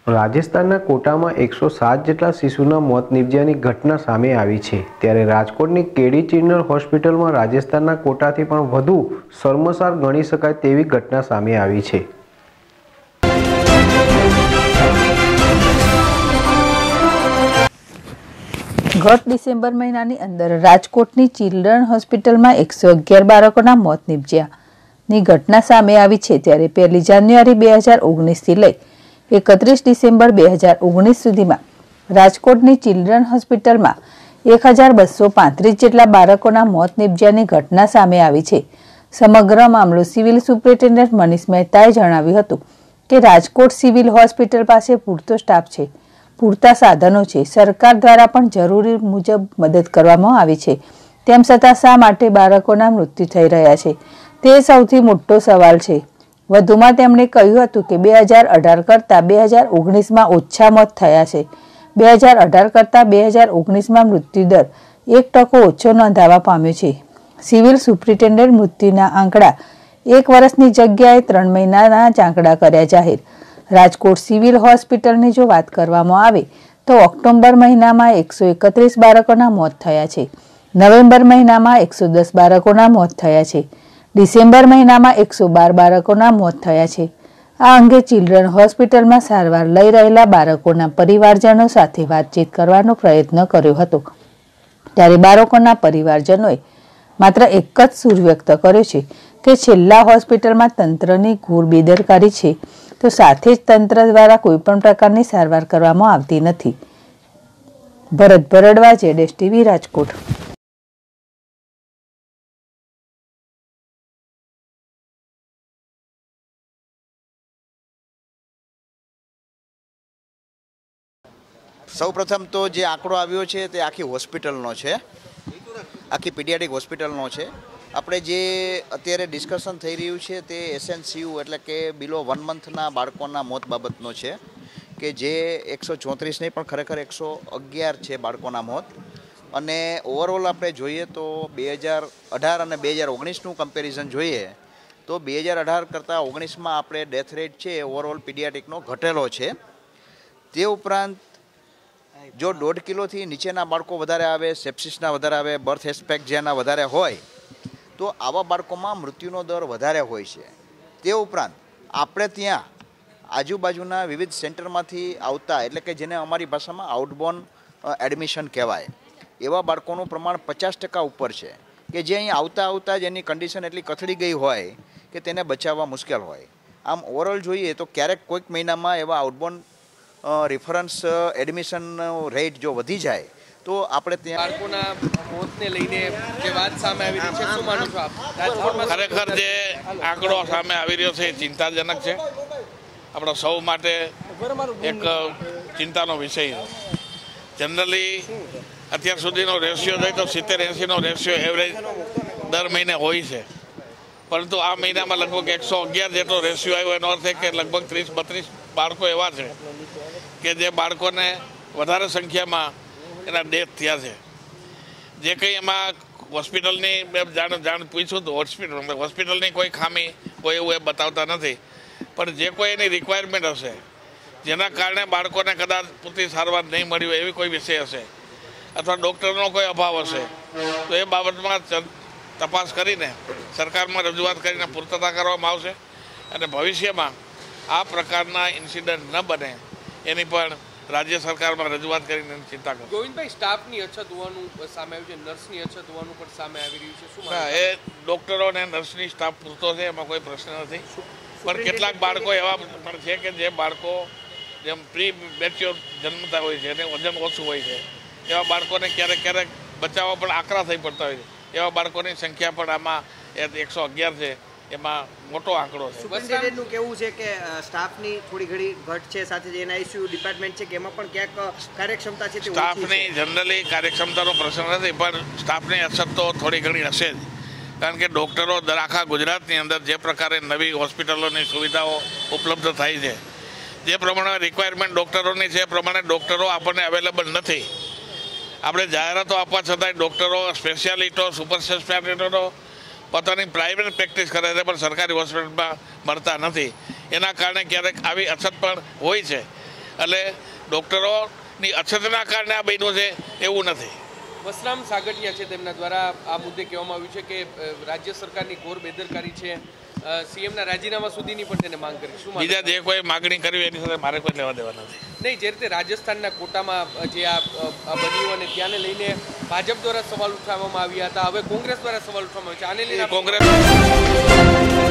રાજસ્થાનના કોટામાં 107 જેટલા શિશુના મોત નિપજ્યાની ઘટના સામે આવી છે, ત્યારે રાજકોટની કેડી ચિલ્ડ્રન હોસ્પિટલમાં રાજસ્થાનના કોટાથી પણ વધુ શર્મસાર ગણી શકાય તેવી ઘટના સામે આવી છે। ગત ડિસેમ્બર મહિનાની અંદર રાજકોટની ચિલ્ડ્રન હોસ્પિટલમાં 111 બાળકોના મોત નિપજ્યાની ઘટના સામે આવી છે, ત્યારે 1 જાન્યુઆરી 2019થી લઈ 31 ડિસેમ્બર 2019 સુધીમાં રાજકોટની ચિલ્ડ્રન હોસ્પિટલમાં 1235 જેટલા બાળકોના મોત નિપજ્યાની ઘટના સામે આવી છે। સમગ્ર મામલો સિવિલ સુપ્રિન્ટેન્ડન્ટ મનીષ મહેતાએ જણાવ્યું હતું કે રાજકોટ સિવિલ હોસ્પિટલ પાસે પૂરતો સ્ટાફ છે, પૂરતા સાધનો છે, સરકાર દ્વારા પણ જરૂરી મુજબ મદદ કરવામાં આવી છે, તેમ છતાં શા માટે બાળકોના મૃત્યુ થઈ રહ્યા છે તે સૌથી મોટો સવાલ છે। વધુમાં તેમણે કહ્યું હતું કે 2018 કરતાં 2019માં ઓછા મોત થયા છે। 2018 કરતાં 2019માં મૃત્યુદર 1% ઓછો નોંધાવા પામ્યો છે। સિવિલ સુપ્રિન્ટેન્ડન્ટ મૃત્યુના આંકડા 1 વર્ષની જગ્યાએ 3 મહિનાના જ આંકડા કર્યા જાહેર। રાજકોટ સિવિલ હોસ્પિટલની જો વાત કરવામાં આવે તો ઓક્ટોબર મહિનામાં 131 બાળકોના મોત થયા છે, નવેમ્બર મહિનામાં 110 બાળકોના મોત થયા છે, ડિસેમ્બર મહિનામાં 112 બાળકોના મોત થયા છે। આ અંગે ચિલ્ડ્રન હોસ્પિટલમાં સારવાર લઈ રહેલા બાળકોના પરિવારજનો સાથે વાતચીત કરવાનો પ્રયત્ન કર્યો હતો, ત્યારે બાળકોના પરિવારજનોએ માત્ર એક જ સૂર વ્યક્ત કર્યો છે કે છેલ્લા હોસ્પિટલમાં તંત્રની ઘોર બેદરકારી છે, તો સાથે જ તંત્ર દ્વારા કોઈપણ પ્રકારની સારવાર કરવામાં આવતી નથી। ભરત ભરડવા, ZSTV, રાજકોટ। સૌપ્રથમ તો જે આંકડો આવ્યો છે તે આખી હોસ્પિટલનો છે, આખી પીડિયાટ્રિક હોસ્પિટલનો છે। આપણે જે અત્યારે ડિસ્કશન થઈ રહ્યું છે તે SNCU એટલે કે બિલો 1 મંથના બાળકોના મોત બાબતનો છે, કે જે 134 નહીં પણ ખરેખર 111 છે બાળકોના મોત। અને ઓવરઓલ આપણે જોઈએ તો 2018 અને 2019નું કમ્પેરિઝન જોઈએ તો 2018 કરતાં 19માં આપણે ડેથ રેટ છે ઓવરઓલ પીડિયાટ્રિકનો ઘટેલો છે। તે ઉપરાંત જો 1.5 કિલોથી નીચેના બાળકો વધારે આવે, સેપ્સિસના વધારે આવે, બર્થ એસ્પેક્ટ જેના વધારે હોય તો આવા બાળકોમાં મૃત્યુનો દર વધારે હોય છે। તે ઉપરાંત આપણે ત્યાં આજુબાજુના વિવિધ સેન્ટરમાંથી આવતા એટલે કે જેને અમારી ભાષામાં આઉટબોર્ન એડમિશન કહેવાય એવા બાળકોનું પ્રમાણ 50% ઉપર છે, કે જે અહીં આવતા જ એની કન્ડિશન એટલી કથળી ગઈ હોય કે તેને બચાવવા મુશ્કેલ હોય। આમ ઓવરઓલ જોઈએ તો ક્યારેક કોઈક મહિનામાં એવા આઉટબોર્ન રેફરન્સ એડમિશન રેટ જો વધી જાય તો આપણે ત્યાં બાળકોના મોતને લઈને જે વાત સામે આવી રહી છે, શું માનો છો આપ? ખરેખર જે આંકડો સામે આવી રહ્યો છે એ ચિંતાજનક છે, આપણા સૌ માટે એક ચિંતાનો વિષય છે। જનરલી અત્યાર સુધીનો રેશિયો જોઈએ તો 70-80નો રેશિયો એવરેજ દર મહિને હોય છે, પરંતુ આ મહિનામાં લગભગ 111 જેટલો રેશિયો આવ્યો, એનો અર્થ એ કે લગભગ 30-32 બાળકો એવા છે કે જે બાળકોને વધારે સંખ્યામાં એના ડેથ થયા છે। જે કંઈ એમાં હોસ્પિટલની જાણ પૂછ્યું તો હોસ્પિટલની કોઈ ખામી કોઈ એવું એ બતાવતા નથી, પણ જે કોઈ એની રિક્વાયરમેન્ટ હશે જેના કારણે બાળકોને કદાચ પૂરતી સારવાર નહીં મળી હોય એવી કોઈ વિષય હશે અથવા ડૉક્ટરનો કોઈ અભાવ હશે તો એ બાબતમાં તપાસ કરીને સરકારમાં રજૂઆત કરીને પૂર્તતા કરવામાં આવશે અને ભવિષ્યમાં આ પ્રકારના ઇન્સિડન્ટ ન બને એની પણ રાજ્ય સરકારમાં રજૂઆત કરીને ચિંતા કરો। ગોવિંદભાઈ, સ્ટાફની અછત હોવાનું સામે આવ્યું છે, નર્સની અછત હોવાનું પણ સામે આવી રહ્યું છે, શું? એ ડૉક્ટરો અને નર્સની સ્ટાફ પૂરતો છે, એમાં કોઈ પ્રશ્ન નથી, પણ કેટલાક બાળકો એવા પણ છે કે જે બાળકો જેમ પ્રી મેચ્યોર જન્મતા હોય છે અને વજન ઓછું હોય છે એવા બાળકોને ક્યારેક બચાવવા પણ આકરા થઈ પડતા હોય છે, એવા બાળકોની સંખ્યા પણ આમાં 111 છે, એમાં મોટો આંકડો છે। સુપ્રિન્ટેન્ડન્ટનું કહેવું છે કે સ્ટાફની થોડી ઘણી ઘટ છે, સાથે જે ICU ડિપાર્ટમેન્ટ છે કે એમાં પણ ક્યાંક કાર્યક્ષમતા છે, સ્ટાફની જનરલી કાર્યક્ષમતાનો પ્રશ્ન નથી, પણ સ્ટાફની અછત તો થોડી ઘણી હશે જ, કારણ કે ડૉક્ટરો આખા ગુજરાતની અંદર જે પ્રકારે નવી હોસ્પિટલોની સુવિધાઓ ઉપલબ્ધ થાય છે, જે પ્રમાણે રિક્વાયરમેન્ટ ડૉક્ટરોની છે એ પ્રમાણે ડૉક્ટરો આપણને અવેલેબલ નથી। આપણે જાહેરાતો આપવા છતાંય ડૉક્ટરો, સ્પેશિયાલિસ્ટો, સુપર સ્પેશિયાલિસ્ટો પોતાની પ્રાઇવેટ પ્રેક્ટિસ કરે છે પણ સરકારી હોસ્પિટલમાં મળતા નથી, એના કારણે ક્યારેક આવી અછત પણ હોય છે। એટલે ડૉક્ટરોની અછતના કારણે આ બન્યું છે એવું નથી. વસરામ સાગઠિયા છે, તેમના દ્વારા આ મુદ્દે કહેવામાં આવ્યું છે કે રાજ્ય સરકારની ઘોર બેદરકારી છે. સીએમના રાજીનામા સુધીની પણ તેને માંગ કરી. શું બીજા જે કોઈ માગણી કરવી એની સાથે મારે કોઈ લેવા દેવા નથી. નહીં, જે રીતે રાજસ્થાનના કોટામાં જે આ બન્યું અને ત્યાંને લઈને ભાજપ દ્વારા સવાલ ઉઠાવવામાં આવ્યા હતા, હવે કોંગ્રેસ દ્વારા સવાલ ઉઠાવવામાં આવ્યા છે. આને લઈને કોંગ્રેસ